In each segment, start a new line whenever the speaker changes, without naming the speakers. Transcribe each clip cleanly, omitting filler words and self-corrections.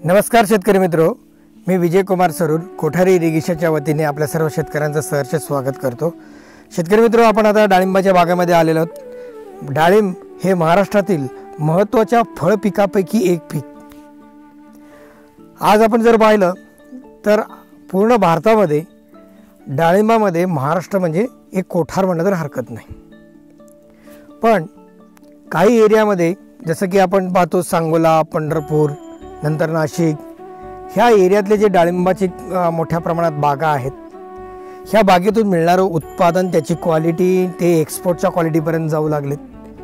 नमस्कार शेतकरी मित्रो, मी विजय कुमार सरूर कोठारी इरिगेशनच्या वतीने आपल्या सर्व शेतकऱ्यांचं सहर्ष स्वागत करतो। शेतकरी मित्रो, आपण आता डाळिंबाच्या बागेमध्ये आलेलो आहोत। डाळिंब हे महाराष्ट्रातील महत्त्वाच्या फळ पिकापैकी एक पीक। आज आपण जर पाहिलं तर पूर्ण भारतामध्ये डाळिंबामध्ये महाराष्ट्र म्हणजे एक कोठार म्हणलं तर हरकत नाही। पण काही एरियामध्ये जसं की आपण पाहतो सांगोला, पंढरपूर, नंतर नाशिक, ह्या एरियातले जे डाळिंबाचे मोठ्या प्रमाणात बागा आहेत, ह्या बागेतून मिळणारं उत्पादन, त्याची क्वालिटी ते एक्सपोर्टच्या क्वालिटीपर्यंत जाऊ लागलेत।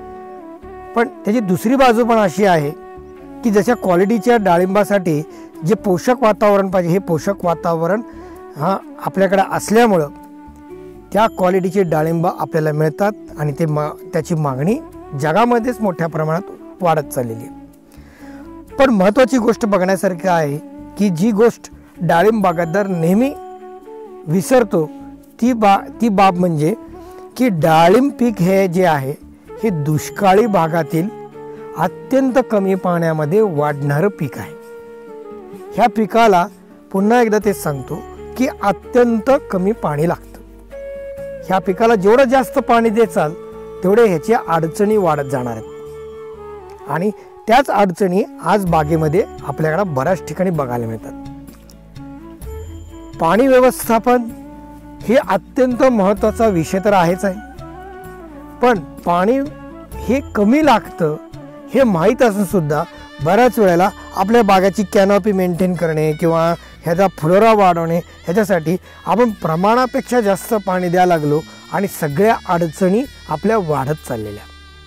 पण त्याची दुसरी बाजू पण अशी आहे की जशा क्वालिटीच्या डाळिंबासाठी जे पोषक वातावरण पाहिजे, हे पोषक वातावरण आपल्याकडे असल्यामुळं त्या क्वालिटीचे डाळिंब आपल्याला मिळतात आणि त्याची मागणी जगामध्येच मोठ्या प्रमाणात वाढत चाललेली आहे। पण महत्त्वाची गोष्ट बघण्यासारखी आहे की जी गोष्ट डाळिंब बागायतदार नेहमी विसरतो ती बाब म्हणजे की डाळिंब पीक हे जे आहे हे दुष्काळी भागातील अत्यंत कमी पाण्यामध्ये वाढणारं पीक आहे। ह्या पिकाला पुन्हा एकदा तेच सांगतो की अत्यंत कमी पाणी लागतं। ह्या पिकाला जेवढं जास्त पाणी द्याल तेवढे ह्याच्या अडचणी वाढत जाणार आहेत आणि त्याच अडचणी आज बागेमध्ये आपल्याकडे बऱ्याच ठिकाणी बघायला मिळतात। पाणी व्यवस्थापन हे अत्यंत महत्त्वाचा विषय तर आहेच आहे, पण पाणी हे कमी लागतं हे माहीत असून सुद्धा बऱ्याच वेळेला आपल्या बागाची कॅनॉपी मेंटेन करणे किंवा ह्याचा फुलोरा वाढवणे ह्याच्यासाठी आपण प्रमाणापेक्षा जास्त पाणी द्यायला लागलो आणि सगळ्या अडचणी आपल्या वाढत चाललेल्या।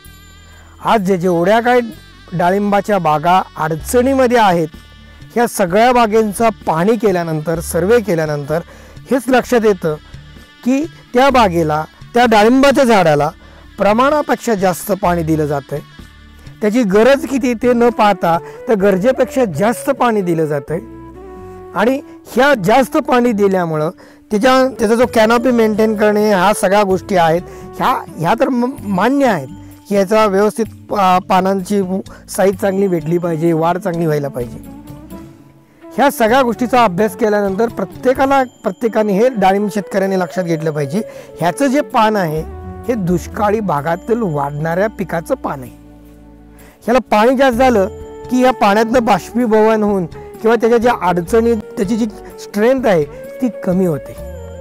आज जेवढ्या काय डाळिंबाच्या बागा अडचणीमध्ये आहेत, ह्या सगळ्या बागेंचा पाहणी केल्यानंतर, सर्वे केल्यानंतर हेच लक्षात येतं की त्या बागेला, त्या डाळिंबाच्या झाडाला प्रमाणापेक्षा जास्त पाणी दिलं जातं आहे। त्याची गरज किती ते न पाहता त्या गरजेपेक्षा जास्त पाणी दिलं जातं आहे आणि ह्या जास्त पाणी दिल्यामुळं त्याचा जो कॅनॉपी मेंटेन करणे, ह्या सगळ्या गोष्टी आहेत ह्या तर मान्य आहेत की याचा व्यवस्थित पानांची साईज चांगली भेटली पाहिजे, वाढ चांगली व्हायला पाहिजे। ह्या सगळ्या गोष्टीचा अभ्यास केल्यानंतर प्रत्येकाने हे डाळिंब शेतकऱ्यांनी लक्षात घेतलं पाहिजे, ह्याचं जे पान आहे हे दुष्काळी भागातील वाढणाऱ्या पिकाचं पान आहे। ह्याला पाणी जास्त झालं की या पाण्यातनं बाष्पीभवन होऊन किंवा त्याच्या ज्या अडचणी, त्याची जी स्ट्रेंथ आहे ती कमी होते।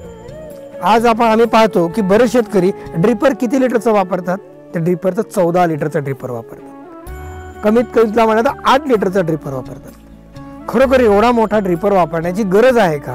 आज आम्ही पाहतो की बरेच शेतकरी ड्रिपर किती लिटरचं वापरतात, त्या ड्रिपरचं 14 लिटरचा ड्रिपर वापरतात, कमीत कमीतला म्हणा तर 8 लिटरचा ड्रिपर वापरतात। खरोखर एवढा मोठा ड्रिपर वापरण्याची गरज आहे का?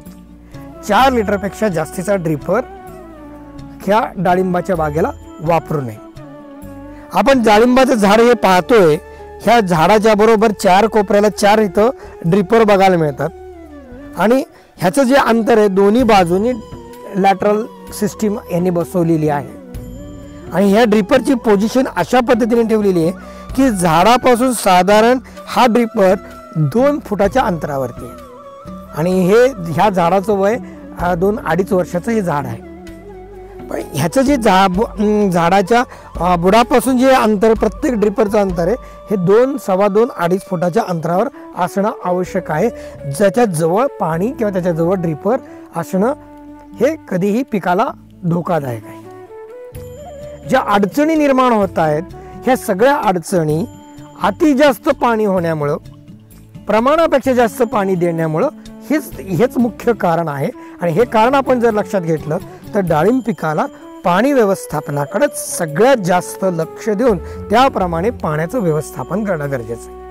4 लिटरपेक्षा जास्तीचा ड्रिपर ह्या डाळिंबाच्या बागेला वापरू नये। आपण डाळिंबाचं झाड हे पाहतोय, ह्या झाडाच्या बरोबर 4 कोपऱ्याला 4 इथं ड्रिपर बघायला मिळतात आणि ह्याचं जे अंतर आहे दोन्ही बाजूनी लॅटरल सिस्टीम यांनी बसवलेली आहे आणि ह्या ड्रिपरची पोझिशन अशा पद्धतीने ठेवलेली आहे की झाडापासून साधारण हा ड्रिपर 2 फुटाच्या अंतरावरती आहे आणि ह्या झाडाचं वय 2-2.5 वर्षाचं हे झाड आहे। पण ह्याचं जे झाडाच्या बुडापासून जे अंतर, प्रत्येक ड्रिपरचं अंतर आहे हे 2-2.5 फुटाच्या अंतरावर असणं आवश्यक आहे। ज्याच्या जवळ पाणी किंवा त्याच्या जवळ ड्रिपर असणं हे कधीही पिकाला धोकादायक आहे। ज्या अडचणी निर्माण होत आहेत, ह्या सगळ्या अडचणी अति जास्त पाणी होण्यामुळं, प्रमाणापेक्षा जास्त पाणी देण्यामुळं हेच मुख्य कारण आहे आणि हे कारण आपण जर लक्षात घेतलं तर डाळिंब पिकाला पाणी व्यवस्थापनाकडे सगळ्यात जास्त लक्ष देऊन त्याप्रमाणे पाण्याचं व्यवस्थापन करणं गरजेचं आहे।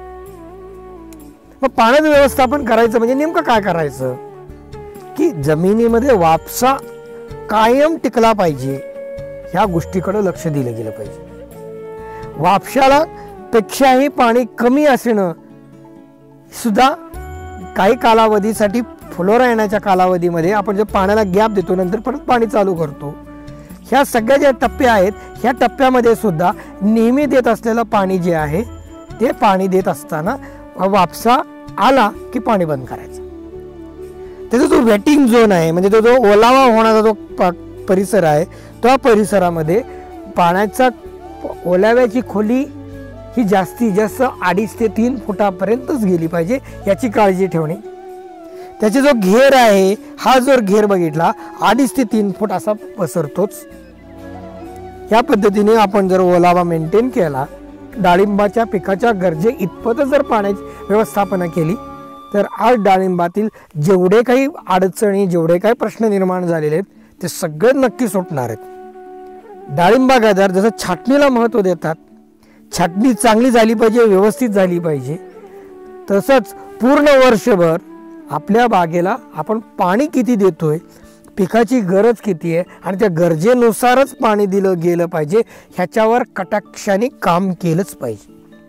मग पाण्याचं व्यवस्थापन करायचं म्हणजे नेमकं काय करायचं की जमिनीमध्ये वापसा कायम टिकला पाहिजे, ह्या गोष्टीकडे लक्ष दिलं गेलं पाहिजे। वापशाला पेक्षाही पाणी कमी असणं सुद्धा काही कालावधीसाठी, फुलोरा येण्याच्या कालावधीमध्ये आपण जे पाण्याला गॅप देतो नंतर परत पाणी चालू करतो, ह्या सगळ्या ज्या टप्पे आहेत ह्या टप्प्यामध्ये सुद्धा नेहमी देत असलेलं पाणी जे आहे ते पाणी देत असताना वापसा आला की पाणी बंद करायचं। त्याचा जो वेटिंग झोन आहे म्हणजे तो जो ओलावा होण्याचा जो परिसर आहे त्या परिसरामध्ये पाण्याचा ओलाव्याची खोली ही जास्तीत जास्त 2.5 ते 3 फुटापर्यंतच गेली पाहिजे, याची काळजी ठेवणे. त्याचे जो घेर आहे, हा जर घेर बघितला 2.5 ते 3 फूट असा पसरतोच. या पद्धतीने आपण जर ओलावा मेंटेन केला, डाळिंबाच्या पिकाच्या गरजे इतपतच जर पाण्याची व्यवस्थापना केली, तर आज डाळिंबातील जेवढे काही अडचणी, जेवढे काही प्रश्न निर्माण झालेले आहेत, ते सगळे नक्की सुटणार आहेत. डाळिंब बागायतदार जसं छाटणीला महत्त्व देतात, छाटणी चांगली झाली पाहिजे, व्यवस्थित झाली पाहिजे, तसंच पूर्ण वर्षभर आपल्या बागेला आपण पाणी किती देतोय, पिकाची गरज किती आहे आणि त्या गरजेनुसारच पाणी दिलं गेलं पाहिजे, ह्याच्यावर कटाक्षाने काम केलंच पाहिजे.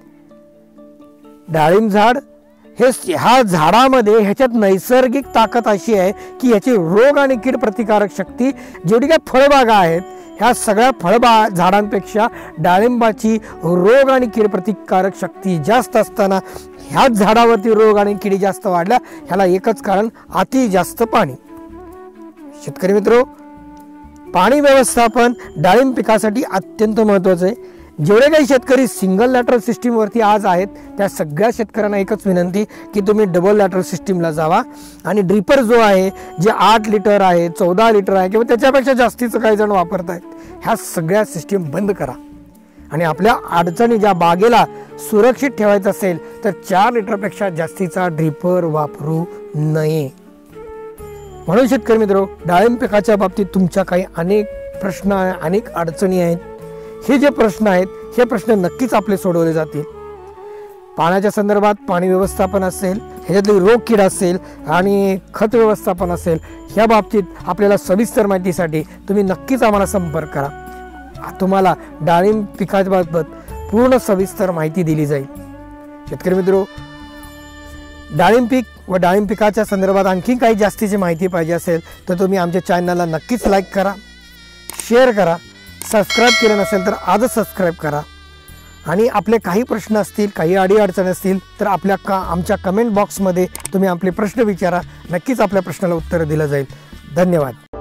डाळिंब झाड ह्या झाडामध्ये ह्याच्यात नैसर्गिक ताकद अशी आहे की ह्याची रोग आणि कीड प्रतिकारक शक्ती, जेवढी काही फळबागा आहेत, ह्या सगळ्या झाडांपेक्षा डाळिंबाची रोग आणि कीड प्रतिकारक शक्ती जास्त असताना ह्याच झाडावरती रोग आणि किडी जास्त वाढल्या. ह्याला एकच कारण, अति जास्त पाणी. शेतकरी मित्र, पाणी व्यवस्थापन डाळिंब पिकासाठी अत्यंत महत्त्वाचं आहे. जेवढे काही शेतकरी सिंगल लॅटरल सिस्टीमवरती आज आहेत, त्या सगळ्या शेतकऱ्यांना एकच विनंती की तुम्ही डबल लॅटरल सिस्टीमला जावा आणि ड्रिपर जो आहे, जे 8 लिटर आहे, 14 लिटर आहे किंवा त्याच्यापेक्षा जास्तीचं काही जण वापरत आहेत, ह्या सगळ्या सिस्टीम बंद करा. आणि आपल्या अडचणी, ज्या बागेला सुरक्षित ठेवायचं असेल, तर 4 लिटरपेक्षा जास्तीचा ड्रिपर वापरू नये. म्हणून शेतकरी मित्र, डाळिंब पिकाच्या बाबतीत तुमच्या काही अनेक प्रश्न, अनेक अडचणी आहेत. हे जे प्रश्न आहेत, हे प्रश्न नक्कीच आपले सोडवले जातील. पाण्याच्या संदर्भात पाणी व्यवस्थापन असेल, ह्याच्यातली रोग कीड असेल आणि खत व्यवस्थापन असेल, ह्या बाबतीत आपल्याला सविस्तर माहितीसाठी तुम्ही नक्कीच आम्हाला संपर्क करा. तुम्हाला डाळिंब पिकाबाबत पूर्ण सविस्तर माहिती दिली जाईल. शेतकरी मित्र, डाळिंब पीक व डाळिंब पिकाच्या संदर्भात आणखी काही जास्तीची माहिती पाहिजे असेल तर तुम्ही आमच्या चॅनलला नक्कीच लाईक करा, शेअर करा. सबस्क्राईब केलं नसेल तर आजच सबस्क्राईब करा. आणि आपले काही प्रश्न असतील, काही अडीअडचणी असतील तर आमच्या कमेंट बॉक्समध्ये तुम्ही आपले प्रश्न विचारा. नक्कीच आपल्या प्रश्नाला उत्तर दिलं जाईल. धन्यवाद.